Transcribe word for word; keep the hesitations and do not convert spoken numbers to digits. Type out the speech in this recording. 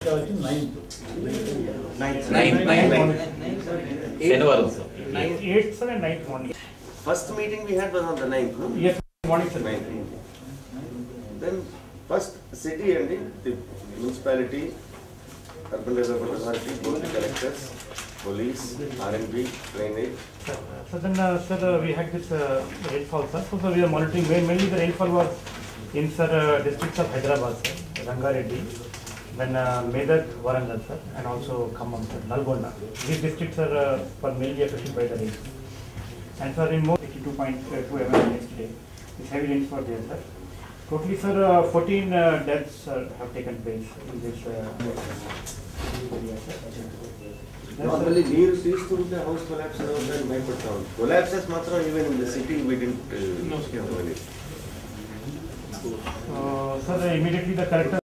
ninth. Ninth. Ninth. Ninth. Eighth. Eighth sir and ninth morning. First meeting we had was on the ninth, no? Yes, morning sir. Ninth. Then first city and the municipality, urban development authority, both the collectors, police, R and B, drainage. So then, uh, sir, uh, we had this uh, rainfall, sir. So, so we are monitoring. Mainly the rainfall was in sir uh, districts of Hyderabad, sir, Rangareddy, then uh, Medak, Warangal, sir, and also Khammam, sir, Nalgonda. These districts are uh, were mainly affected by the rain. And sir, in more eighty-two point two millimeters yesterday, this heavy rains were there, sir. Totally, sir, uh, fourteen uh, deaths uh, have taken place in this uh, area, sir. Normally, near the house collapses and wiped down. Collapses, matra even in the city we didn't uh, know it. Uh, sir, immediately the collector